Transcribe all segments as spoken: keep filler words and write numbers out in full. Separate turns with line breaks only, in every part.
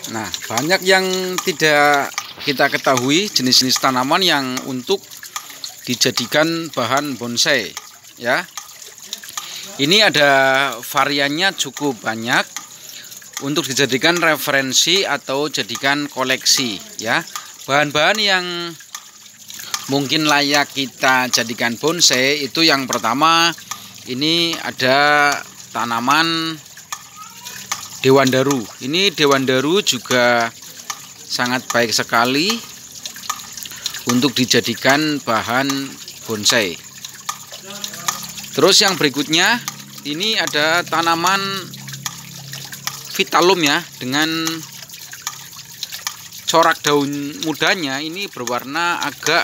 Nah, banyak yang tidak kita ketahui jenis-jenis tanaman yang untuk dijadikan bahan bonsai ya. Ini ada variannya cukup banyak untuk dijadikan referensi atau jadikan koleksi ya. Bahan-bahan yang mungkin layak kita jadikan bonsai itu yang pertama, ini ada tanaman dewandaru. Ini dewandaru juga sangat baik sekali untuk dijadikan bahan bonsai. Terus yang berikutnya, ini ada tanaman Vitalum ya, dengan corak daun mudanya ini berwarna agak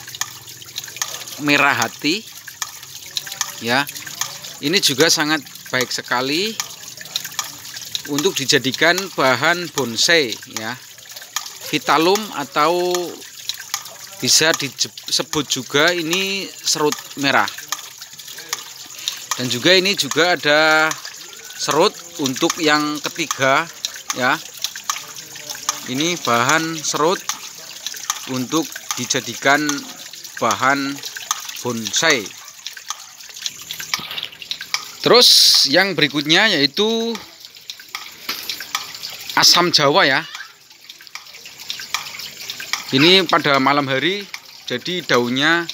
merah hati ya. Ini juga sangat baik sekali untuk dijadikan bahan bonsai ya. Vitalum atau bisa disebut juga ini serut merah. Dan juga ini juga ada serut untuk yang ketiga ya. Ini bahan serut untuk dijadikan bahan bonsai. Terus yang berikutnya yaitu asam Jawa ya. Ini pada malam hari, jadi daunnya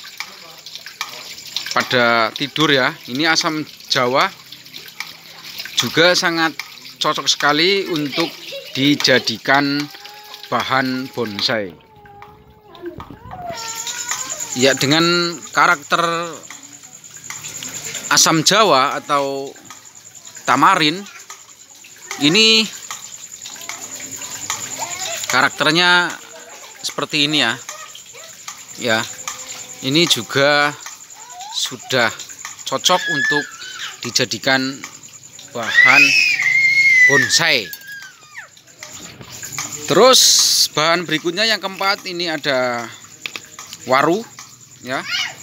pada tidur ya. Ini asam Jawa juga sangat cocok sekali untuk dijadikan bahan bonsai. Ya, dengan karakter asam Jawa atau tamarin ini karakternya seperti ini ya. Ya, ini juga sudah cocok untuk dijadikan bahan bonsai. Terus bahan berikutnya yang keempat, ini ada waru ya.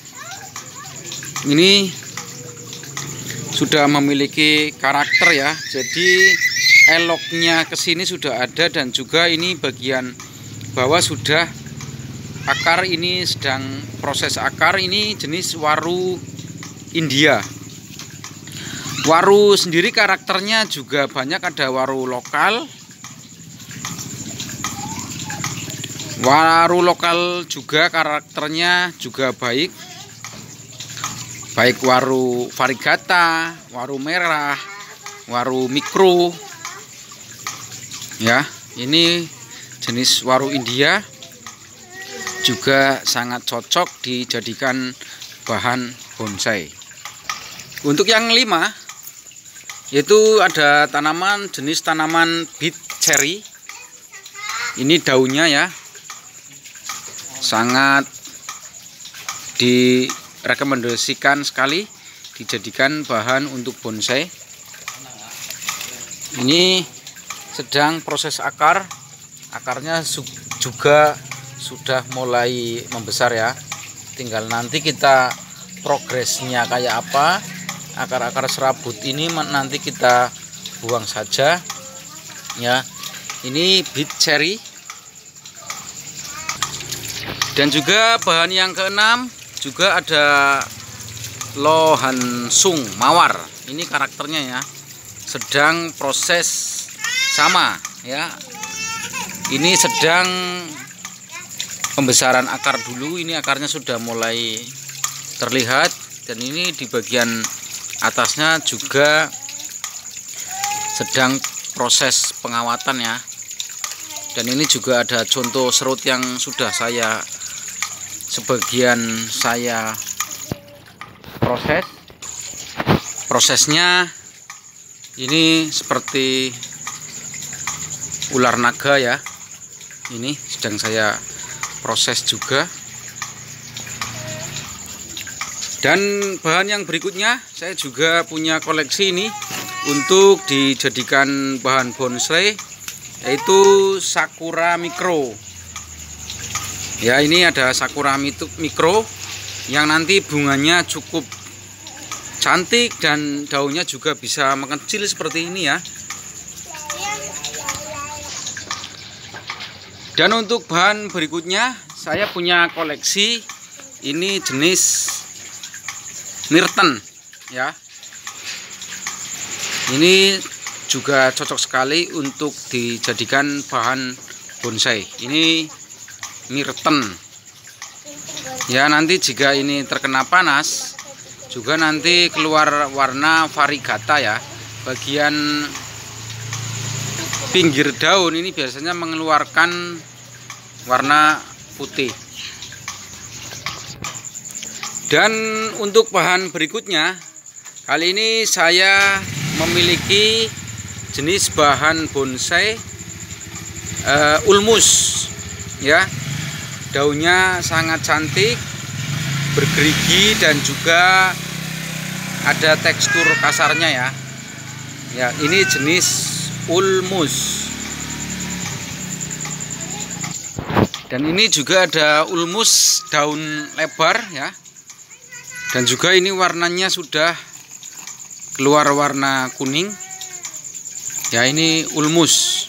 Ini sudah memiliki karakter ya. Jadi eloknya ke sini sudah ada, dan juga ini bagian bawah sudah akar, ini sedang proses akar. Ini jenis waru India. Waru sendiri karakternya juga banyak, ada waru lokal. Waru lokal juga karakternya juga baik. Baik waru variegata, waru merah, waru mikro. Ya, ini jenis waru India juga sangat cocok dijadikan bahan bonsai. Untuk yang lima, yaitu ada tanaman jenis tanaman beet cherry. Ini daunnya ya sangat direkomendasikan sekali dijadikan bahan untuk bonsai. Ini sedang proses akar. Akarnya juga sudah mulai membesar ya. Tinggal nanti kita progresnya kayak apa. Akar-akar serabut ini nanti kita buang saja ya. Ini beet cherry. Dan juga bahan yang keenam juga ada lohansung mawar. Ini karakternya ya sedang proses sama ya. Ini sedang pembesaran akar dulu. Ini akarnya sudah mulai terlihat, dan ini di bagian atasnya juga sedang proses pengawatan ya. Dan ini juga ada contoh serut yang sudah saya sebagian saya proses. Prosesnya ini seperti ular naga ya. Ini sedang saya proses juga. Dan bahan yang berikutnya, saya juga punya koleksi ini untuk dijadikan bahan bonsai, yaitu sakura mikro. Ya, ini ada sakura mikro yang nanti bunganya cukup cantik dan daunnya juga bisa mengecil seperti ini ya. Dan untuk bahan berikutnya saya punya koleksi ini jenis Myrten ya. Ini juga cocok sekali untuk dijadikan bahan bonsai. Ini Myrten ya, nanti jika ini terkena panas juga nanti keluar warna variegata ya. Bagian pinggir daun ini biasanya mengeluarkan warna putih. Dan untuk bahan berikutnya, kali ini saya memiliki jenis bahan bonsai uh, ulmus ya. Daunnya sangat cantik, bergerigi dan juga ada tekstur kasarnya ya. Ya, ini jenis ulmus. Dan ini juga ada ulmus daun lebar ya. Dan juga ini warnanya sudah keluar warna kuning. Ya, ini ulmus.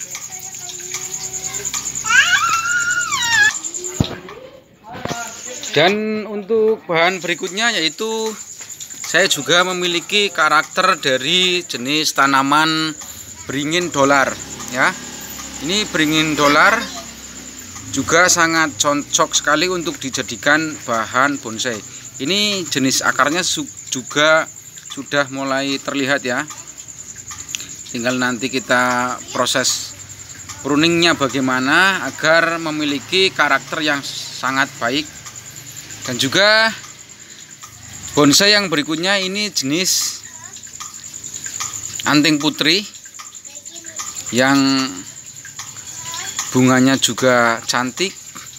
Dan untuk bahan berikutnya yaitu saya juga memiliki karakter dari jenis tanaman beringin dolar ya. Ini beringin dolar juga sangat cocok sekali untuk dijadikan bahan bonsai. Ini jenis akarnya juga sudah mulai terlihat ya. Tinggal nanti kita proses pruningnya bagaimana agar memiliki karakter yang sangat baik. Dan juga bonsai yang berikutnya ini jenis anting putri yang bunganya juga cantik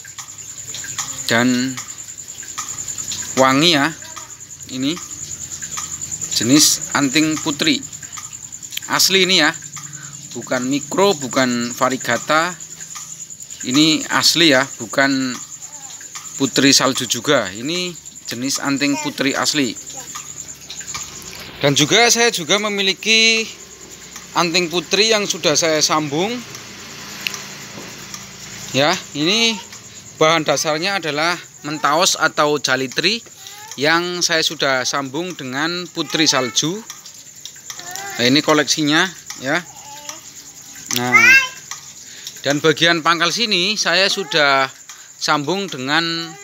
dan wangi ya. Ini jenis anting putri asli ini ya, bukan mikro, bukan variegata. Ini asli ya, bukan putri salju juga. Ini jenis anting putri asli. Dan juga saya juga memiliki anting putri yang sudah saya sambung ya. Ini bahan dasarnya adalah mentaos atau jalitri yang saya sudah sambung dengan putri salju. Nah, ini koleksinya ya. Nah, dan bagian pangkal sini saya sudah sambung dengan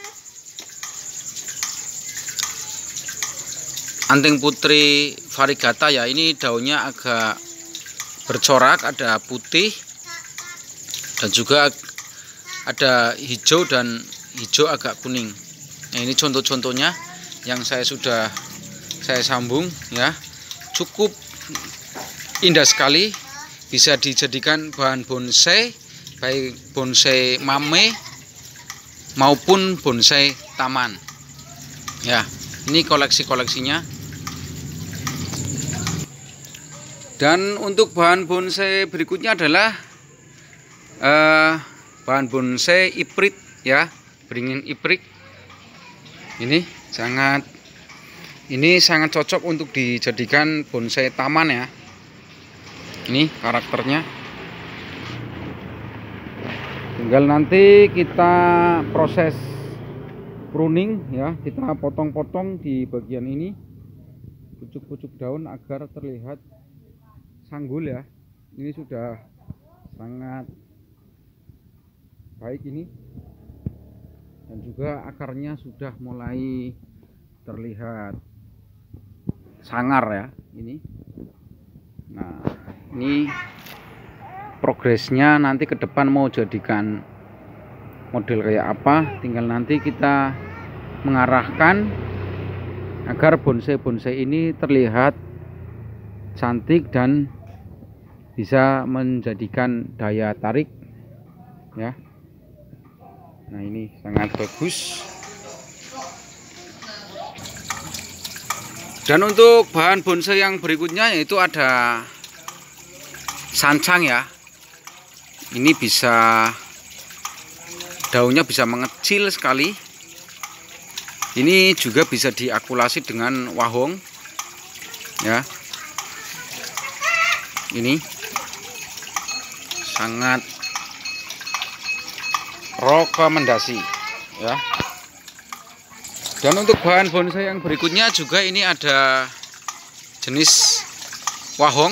anting putri variegata ya. Ini daunnya agak bercorak, ada putih dan juga ada hijau dan hijau agak kuning. Nah, ini contoh-contohnya yang saya sudah saya sambung ya. Cukup indah sekali, bisa dijadikan bahan bonsai, baik bonsai mame maupun bonsai taman ya. Ini koleksi-koleksinya. Dan untuk bahan bonsai berikutnya adalah eh, bahan bonsai iprit ya, beringin iprit. Ini sangat ini sangat cocok untuk dijadikan bonsai taman ya. Ini karakternya. Tinggal nanti kita proses pruning ya, kita potong-potong di bagian ini pucuk-pucuk daun agar terlihat sanggul ya. Ini sudah sangat baik ini. Dan juga akarnya sudah mulai terlihat sangar ya ini. Nah, ini progresnya nanti ke depan mau jadikan model kayak apa, tinggal nanti kita mengarahkan agar bonsai-bonsai ini terlihat cantik dan bisa menjadikan daya tarik ya. Nah, ini sangat bagus. Dan untuk bahan bonsai yang berikutnya yaitu ada sancang ya. Ini bisa daunnya bisa mengecil sekali. Ini juga bisa diakulasi dengan wahong ya. Ini sangat rekomendasi ya. Dan untuk bahan bonsai yang berikutnya juga ini ada jenis wahong.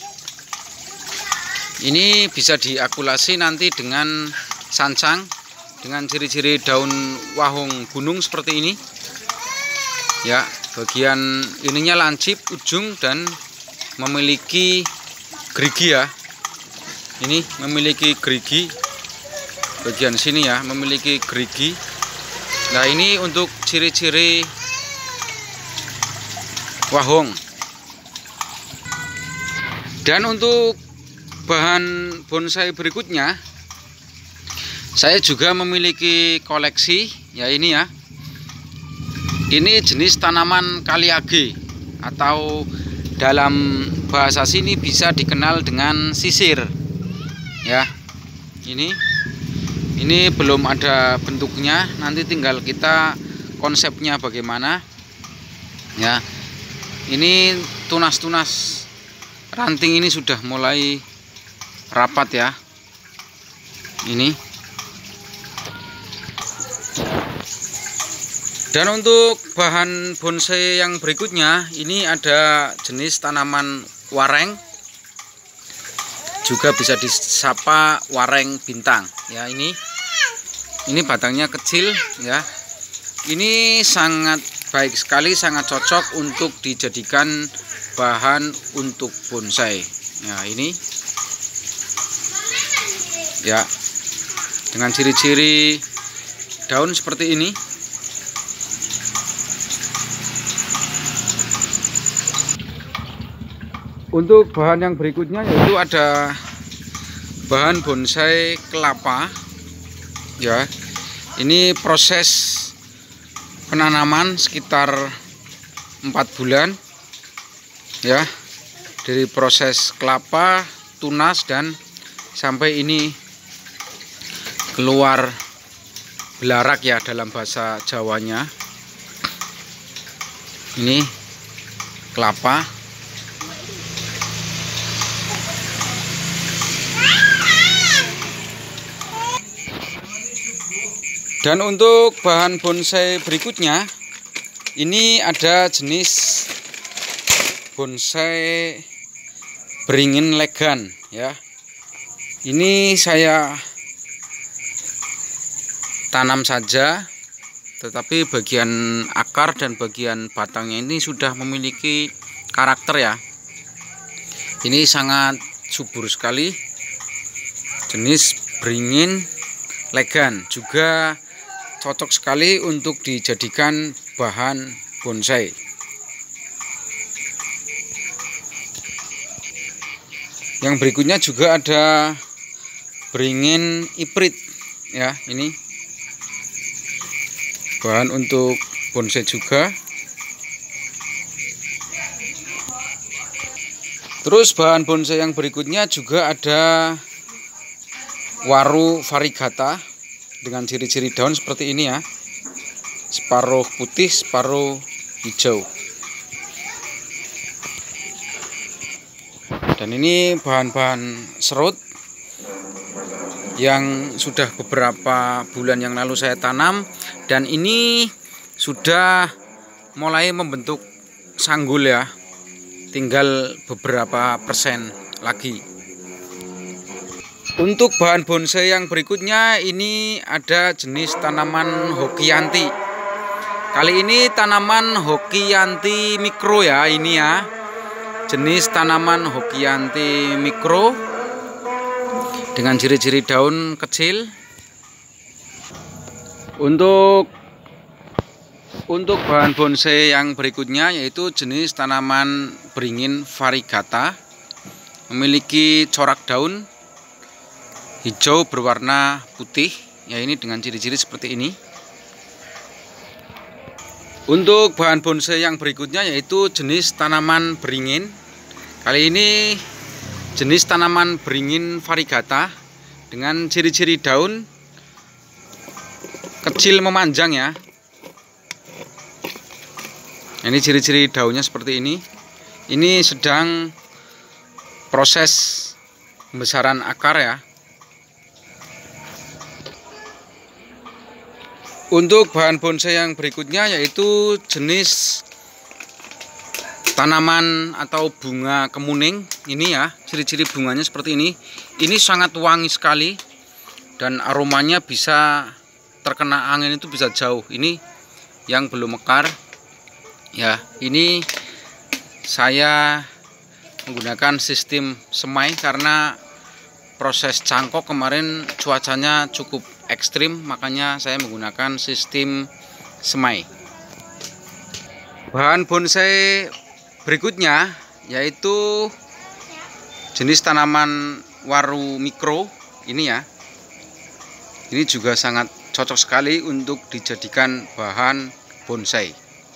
Ini bisa diakulasi nanti dengan sancang dengan ciri-ciri daun wahong gunung seperti ini. Ya, bagian ininya lancip ujung dan memiliki gerigi ya. Ini memiliki gerigi bagian sini ya, memiliki gerigi. Nah, ini untuk ciri-ciri wahong. Dan untuk bahan bonsai berikutnya, saya juga memiliki koleksi ya, ini ya. Ini jenis tanaman kaliage atau dalam bahasa sini bisa dikenal dengan sisir ya. Ini ini belum ada bentuknya, nanti tinggal kita konsepnya bagaimana ya. Ini tunas-tunas ranting ini sudah mulai rapat ya. Ini. Dan untuk bahan bonsai yang berikutnya, ini ada jenis tanaman wareng, juga bisa disapa wareng bintang ya. Ini ini batangnya kecil ya. Ini sangat baik sekali, sangat cocok untuk dijadikan bahan untuk bonsai ya. Ini ya, dengan ciri-ciri daun seperti ini. Untuk bahan yang berikutnya yaitu ada bahan bonsai kelapa ya. Ini proses penanaman sekitar empat bulan ya, dari proses kelapa, tunas, dan sampai ini keluar belarak ya dalam bahasa Jawanya. Ini kelapa. Dan untuk bahan bonsai berikutnya, ini ada jenis bonsai beringin legan ya. Ini saya tanam saja, tetapi bagian akar dan bagian batangnya ini sudah memiliki karakter ya. Ini sangat subur sekali, jenis beringin legan, juga cocok sekali untuk dijadikan bahan bonsai. Yang berikutnya juga ada beringin iprit ya. Ini bahan untuk bonsai juga. Terus bahan bonsai yang berikutnya juga ada waru variegata dengan ciri-ciri daun seperti ini ya. Separuh putih, separuh hijau. Dan ini bahan-bahan serut yang sudah beberapa bulan yang lalu saya tanam, dan ini sudah mulai membentuk sanggul ya. Tinggal beberapa persen lagi. Untuk bahan bonsai yang berikutnya, ini ada jenis tanaman hokianti. Kali ini tanaman hokianti mikro ya, ini ya. Jenis tanaman hokianti mikro dengan ciri-ciri daun kecil. Untuk untuk bahan bonsai yang berikutnya yaitu jenis tanaman beringin variegata, memiliki corak daun hijau berwarna putih ya, ini dengan ciri-ciri seperti ini. Untuk bahan bonsai yang berikutnya yaitu jenis tanaman beringin. Kali ini jenis tanaman beringin variegata dengan ciri-ciri daun kecil memanjang ya. Ini ciri-ciri daunnya seperti ini. Ini sedang proses pembesaran akar ya. Untuk bahan bonsai yang berikutnya yaitu jenis tanaman atau bunga kemuning. Ini ya, ciri-ciri bunganya seperti ini. Ini sangat wangi sekali dan aromanya bisa terkena angin itu bisa jauh. Ini yang belum mekar. Ya, ini saya menggunakan sistem semai karena proses cangkok kemarin cuacanya cukup ekstrim, makanya saya menggunakan sistem semai. Bahan bonsai berikutnya yaitu jenis tanaman waru mikro ini ya. Ini juga sangat cocok sekali untuk dijadikan bahan bonsai.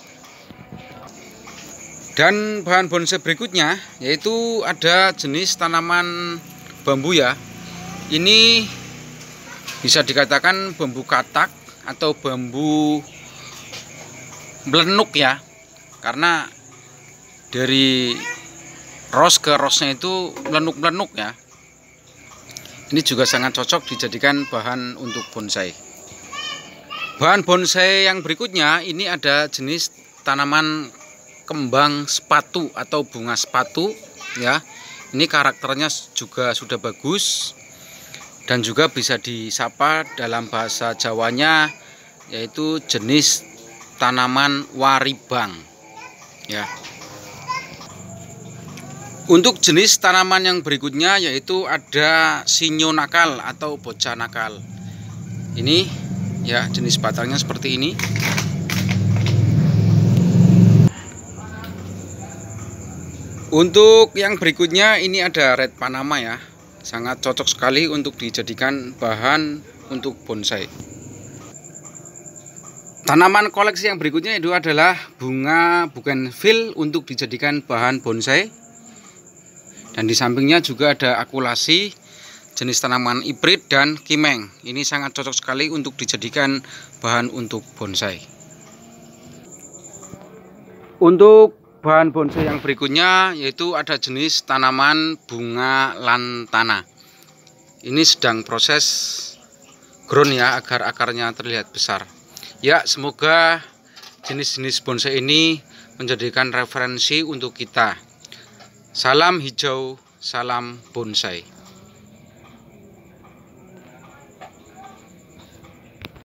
Dan bahan bonsai berikutnya yaitu ada jenis tanaman bambu ya. Ini bisa dikatakan bambu katak atau bambu melenuk ya, karena dari ros ke rosnya itu melenuk-melenuk ya. Ini juga sangat cocok dijadikan bahan untuk bonsai. Bahan bonsai yang berikutnya ini ada jenis tanaman kembang sepatu atau bunga sepatu ya. Ini karakternya juga sudah bagus dan juga bisa disapa dalam bahasa Jawanya yaitu jenis tanaman waribang ya. Untuk jenis tanaman yang berikutnya yaitu ada sinyo nakal atau bocah nakal. Ini ya, jenis batangnya seperti ini. Untuk yang berikutnya ini ada red panama ya. Sangat cocok sekali untuk dijadikan bahan untuk bonsai. Tanaman koleksi yang berikutnya itu adalah bunga bougainville untuk dijadikan bahan bonsai. Dan di sampingnya juga ada akulasi jenis tanaman hibrid dan kimeng. Ini sangat cocok sekali untuk dijadikan bahan untuk bonsai. Untuk bahan bonsai yang berikutnya yaitu ada jenis tanaman bunga lantana. Ini sedang proses ground ya, agar akarnya terlihat besar. Ya, semoga jenis-jenis bonsai ini menjadikan referensi untuk kita. Salam hijau, salam bonsai.